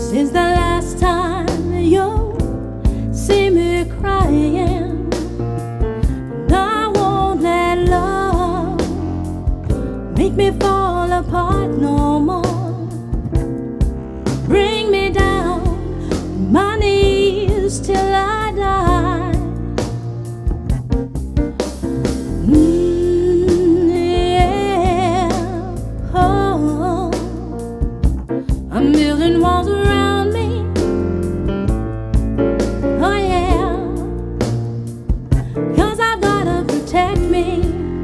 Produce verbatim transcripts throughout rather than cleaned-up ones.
Since the last time you see me crying, and I won't let love make me fall apart no more. Bring me down to my knees till I die. Mm, yeah. Oh, I'm building walls around me. Oh yeah, 'cause I've gotta protect me.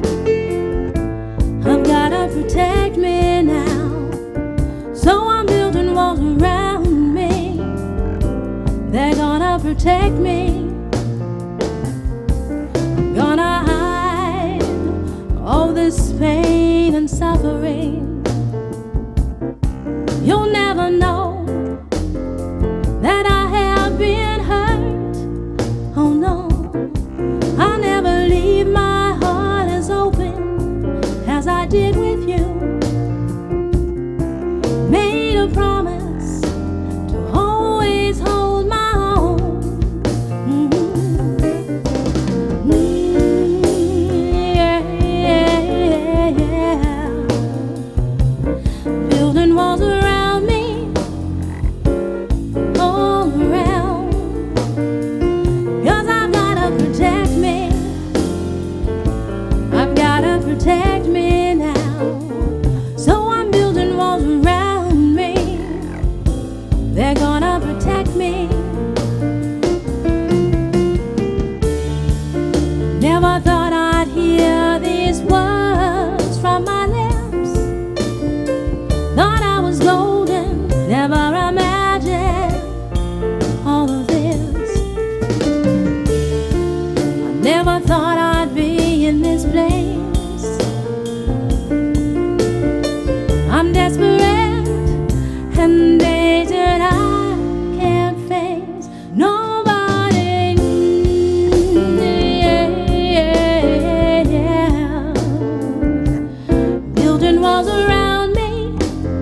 I've gotta protect me now. So I'm building walls around me. They're gonna protect me. I'm gonna hide all this pain and suffering. You'll never know that I have been hurt. Oh no, I'll never leave my heart as open as I did with you. Made a promise to always hold my own. Mm-hmm. Mm, yeah, yeah, yeah. Building walls around me, all around, 'cause I've gotta protect me. I've gotta protect me now. So I'm building walls around me. They're gonna protect me. Never thought I'd hear these words from my lips. Thought I was golden, never imagined all of this. I never thought I'd be in this place. I'm desperate and days that I can't face. Nobody, yeah, yeah, yeah. Building walls around me,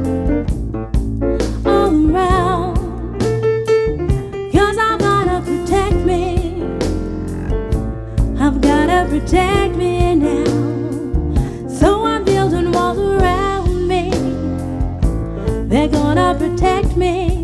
all around, 'cause I've gotta protect me. I've gotta protect me now. So I'm building walls around me. They're gonna protect me.